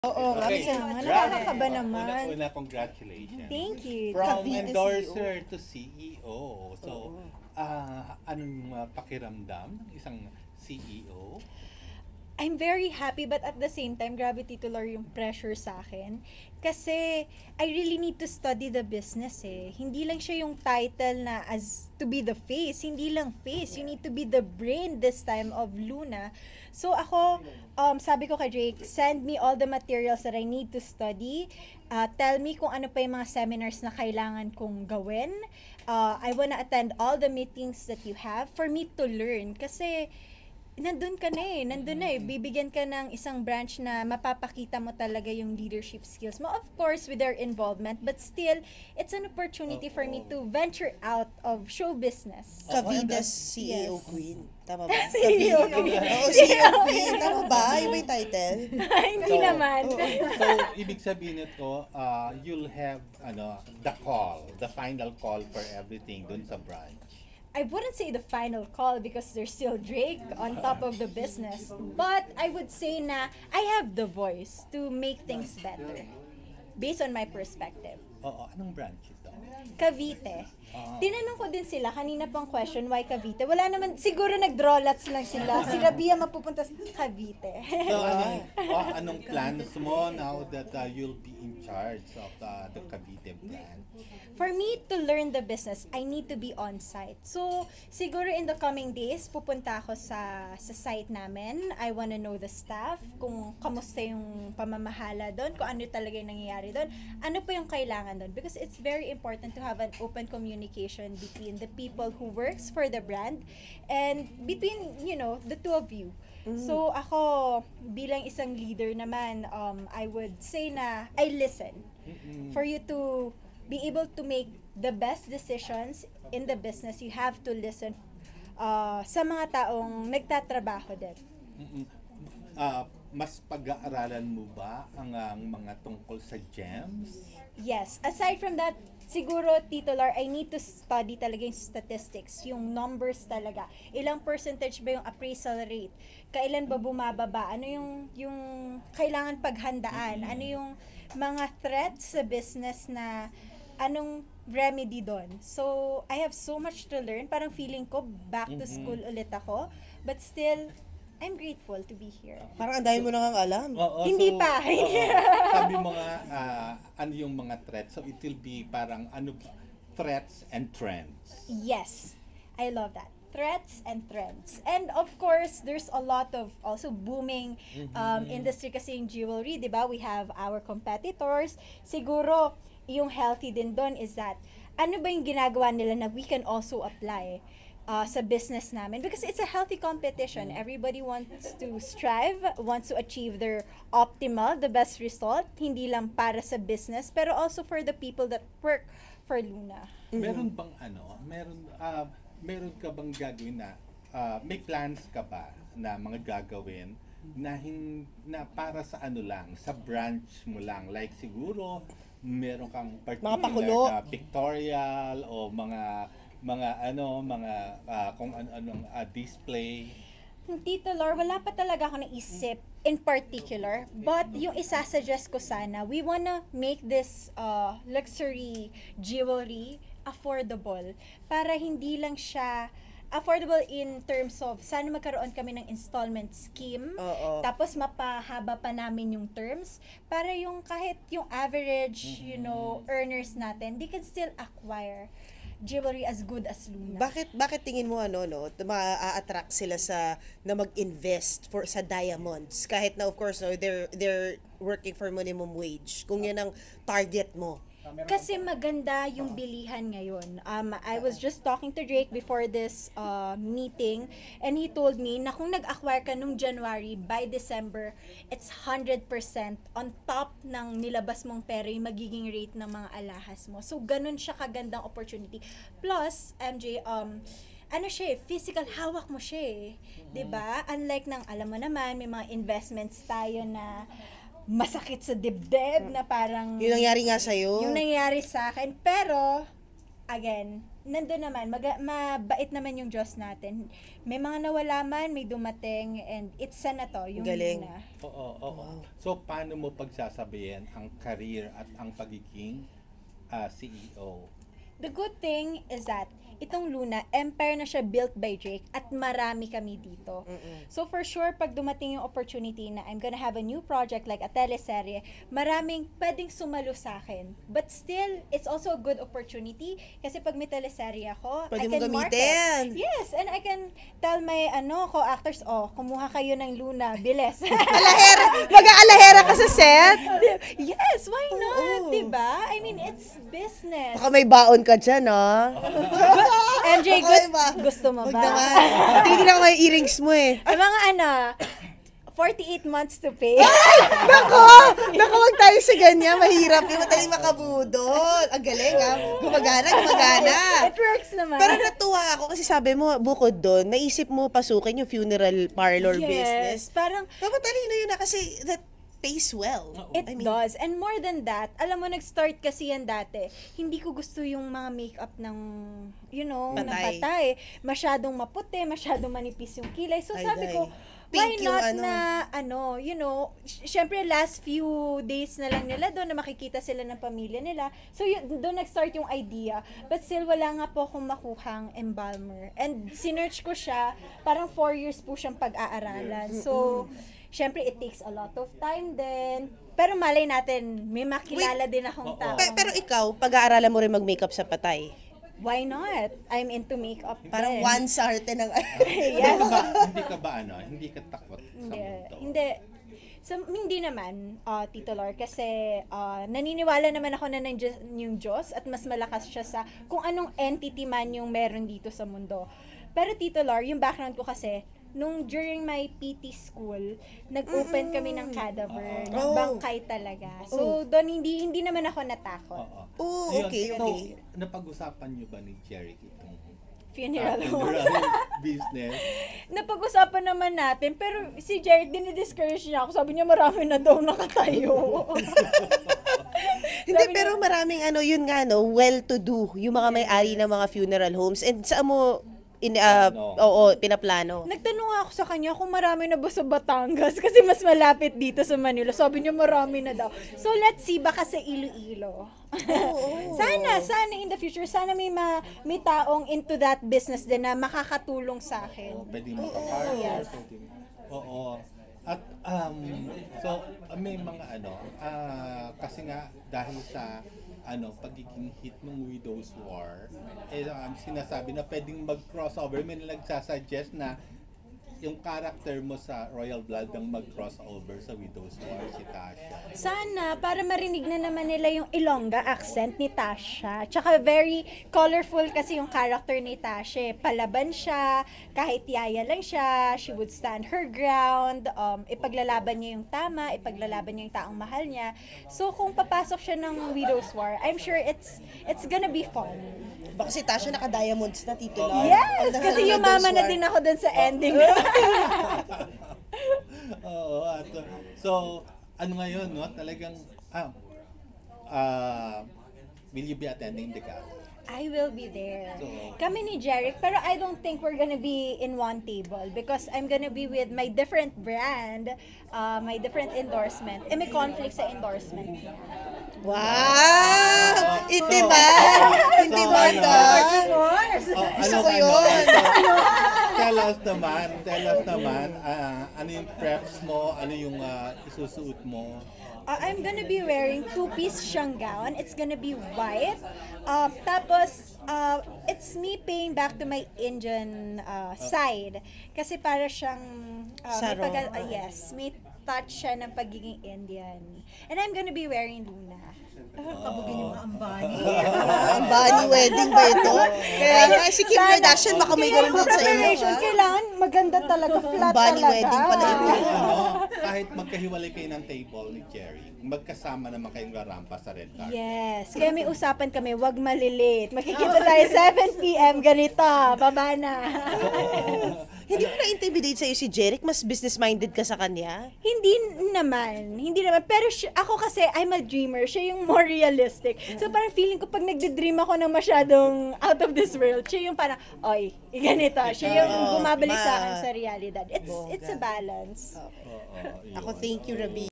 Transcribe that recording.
Oo, Okay. naman. Brad, Nakakakaba naman. Una, congratulations. Thank you. From Kavita endorser to CEO. So, anong pakiramdam ng isang CEO? I'm very happy but at the same time, grabe titular yung pressure sa akin. Kasi I really need to study the business eh. Hindi lang siya yung title na as to be the face. Hindi lang face. You need to be the brain this time of Luna. So ako, sabi ko kay Drake, send me all the materials that I need to study. Tell me kung ano pa yung mga seminars na kailangan kong gawin. I wanna attend all the meetings that you have for me to learn. Kasi nandun na eh. Bibigyan ka ng isang branch na mapapakita mo talaga yung leadership skills mo. Of course, with their involvement, but still, it's an opportunity for me to venture out of show business. Kavita's CEO Yes. Queen. Tama ba? CEO Queen. Oo, CEO Queen. Tama ba? Yung may title? Hindi naman. So, ibig sabihin nito, you'll have the final call for everything dun sa branch. I wouldn't say the final call because there's still Drake on top of the business. But I would say na I have the voice to make things better based on my perspective. Oo, anong branch ito? Cavite. Tinanong ko din sila, kanina pang question, why Cavite? Wala naman, siguro nag-draw lots lang sila. Si Rabia mapupunta sa Cavite. So, anong plans mo now that you'll be in charge of the Cavite branch? For me to learn the business, I need to be on site. So, siguro in the coming days, pupunta ako sa site namin. I wanna know the staff, kung kamusta yung pamamahala doon, kung ano talaga yung nangyayari doon, ano pa yung kailangan doon. Because it's very important to have an open communication between the people who works for the brand and between, the two of you. So, ako, bilang isang leader naman, I would say na I listen for you to be able to make the best decisions in the business. You have to listen sa mga taong nagtatrabaho din. Mas pag-aaralan mo ba ang mga tungkol sa gems? Yes. Aside from that, siguro, Tito Lar, I need to study talaga yung statistics, yung numbers talaga. Ilang percentage ba yung appraisal rate? Kailan ba bumababa? Ano yung kailangan paghandaan? Ano yung mga threats sa business na anong remedy doon? So, I have so much to learn. Parang feeling ko, back to school ulit ako. But still, I'm grateful to be here. Parang ang dami mo nang alam. Oo, Hindi pa. Sabi mo nga, ano yung mga threats? So, it will be parang threats and trends. Yes, I love that. Threats and trends. And of course, there's a lot of also booming industry kasi yung jewelry, di ba? We have our competitors. Siguro, yung healthy din doon is that, ano ba yung ginagawa nila na we can also apply sa business namin? Because it's a healthy competition. Everybody wants to strive, wants to achieve their optimal, the best result, hindi lang para sa business, pero also for the people that work for Luna. Meron bang meron ka bang gagawin na may plans ka ba na mga gagawin na para sa lang, sa branch mo lang, like siguro meron kang particular Mga pakulo. na pictorial o mga kung anong display. Tito Lor, wala pa talaga ako naisip in particular. But yung isa-suggest ko sana, we wanna make this luxury jewelry affordable. Para hindi lang siya affordable in terms of sana magkaroon kami ng installment scheme. Oo. Tapos mapahaba pa namin yung terms. Para yung kahit yung average, earners natin, they can still acquire jewelry as good as Luna. Bakit tingin mo ma-attract sila na mag-invest sa diamonds kahit na of course they're working for minimum wage kung yan ang target mo? Kasi maganda yung bilihan ngayon. I was just talking to Drake before this meeting and he told me na kung nag-acquire ka nung January, by December, it's 100% on top ng nilabas mong pera yung magiging rate ng mga alahas mo. So, ganun siya kagandang opportunity. Plus, MJ, physical, hawak mo siya eh. 'Di ba? Unlike ng, alam mo naman, may mga investments tayo na masakit sa dibdib na parang Yung nangyari nga sa'yo. yung nangyari sa akin. Pero, again, nandun naman, mabait naman yung Diyos natin. May mga nawala man, may dumating, and it's sana to, yung Galing. Luna. Oo. So, paano mo pagsasabihin ang career at ang pagiging CEO? The good thing is that itong Luna, empire na siya built by Drake at marami kami dito. So for sure, pag dumating yung opportunity na I'm gonna have a new project like a teleserye, maraming pwedeng sumalo sa akin. But still, it's also a good opportunity kasi pag may teleserye ako, Pwede I mo can gamitin. market. Yes, and I can tell my co-actors, kumuha kayo ng Luna, bilis. Alahera, mag-aalahera ka sa set? Yes, why not? Oo. Diba? I mean, it's business. Baka may baon ka dyan, ha? MJ, Okay ba? gusto mo Wag ba? naman. Tingin ako may earrings mo eh. Ang mga 48 months to pay. Nako, wag tayo sa ganyan. Mahirap yun. Madaling makabudol. Ang galing, ha? Gumagana. It works naman. Pero natuwa ako kasi sabi mo, bukod doon, naisip mo pasukin yung funeral parlor business. Parang, Dapat talino yun na kasi that pays well. it does. And more than that, alam mo, nag-start kasi yan dati. Hindi ko gusto yung mga makeup ng, ng Patay. patay. Masyadong maputi, masyadong manipis yung kilay. So Ay, sabi day. ko, Pink why yung not syempre last few days na lang nila doon na makikita sila ng pamilya nila. So doon nag-start yung idea. But still, wala nga po akong makuhang embalmer. And sinearch ko siya, parang 4 years po siyang pag-aaralan. So, syempre, it takes a lot of time din. Pero malay natin, may makilala din akong tao. Pero ikaw, pag-aaralan mo rin mag-makeup sa patay. Why not? I'm into makeup. Parang din. one sa arte ng... Yes. Hindi ka takot sa Hindi. mundo? Hindi. So, hindi naman, Tito Lor, kasi naniniwala naman ako na nandiyan yung Diyos at mas malakas siya sa kung anong entity man yung meron dito sa mundo. Pero Tito Lor, yung background ko kasi, during my PT school, nag-open kami ng cadaver, ng bangkay talaga. So, doon hindi naman ako natakot. Oh, Ayun, okay. Napag-usapan niyo ba ni Jerry itong Funeral home. funeral business? Napag-usapan naman natin, pero si Jared, dinidiscourage niya ako. Sabi niya, marami na daw nakatayo. Hindi, pero maraming well-to-do, yung mga may-ari ng mga funeral homes. And saan mo, pinaplano? Nagtanong ako sa kanya kung marami na ba sa Batangas kasi mas malapit dito sa Manila. Sabi niya marami na daw. So let's see, baka sa Iloilo. Sana in the future, sana may taong into that business din na makakatulong sa akin. Pwede makapartner. Yes. Oo. At so may mga kasi nga dahil sa pagiging hit ng Widow's War, sinasabi na pwedeng mag-crossover. May nagsasuggest na yung character mo sa Royal Blood ang mag-crossover sa Widow's War, si Tasha. Sana, para marinig na naman nila yung Ilongga accent ni Tasha. Tsaka very colorful kasi yung character ni Tasha. Palaban siya, kahit yaya lang siya, she would stand her ground, ipaglalaban niya yung tama, ipaglalaban niya yung taong mahal niya. So kung papasok siya ng Widow's War, I'm sure it's gonna be fun. Baka si Tasha naka-diamonds na, Tito Lord. Yes! Kasi yumama na din ako dun sa ending. Oo. So, ngayon, no? Talagang, will you be attending the gala? I will be there. So, Kami ni Jeric, pero I don't think we're gonna be in one table because I'm gonna be with my different brand, my different endorsement. May conflict sa endorsement niya. Wow! Hindi ba ito? Gusto ko yun. Tell us naman, ano yung preps mo, ano yung isusuot mo? I'm gonna be wearing two-piece siyang gown. It's gonna be white. Tapos, it's me paying back to my Indian side. Kasi para siyang, Sarong. may touch siya ng pagiging Indian. And I'm gonna be wearing Luna. Kabugin yung mga ambani. Ang Bani wedding ba ito? Kaya nga, si Kim Kardashian, baka may ganun din sa inyo. Kailangan maganda talaga, flat Bani talaga. wedding pala ito. Kahit magkahiwalay kayo ng table ni Jerry, magkasama naman kayong garampa sa red carpet. Yes. Kaya may usapan kami, wag malilate. Makikita tayo 7 p.m. ganito. Baba na. Hindi mo na-intimidate sa'yo si Jeric? Mas business-minded ka sa kanya? Hindi naman. Pero ako kasi, I'm a dreamer. Siya yung more realistic. So parang feeling ko pag nagde-dream ako ng masyadong out of this world, siya yung parang, oy, ganito. Siya yung bumabalik sa akin sa realidad. It's a balance. Oo, Ako, yun. thank you, Rabi.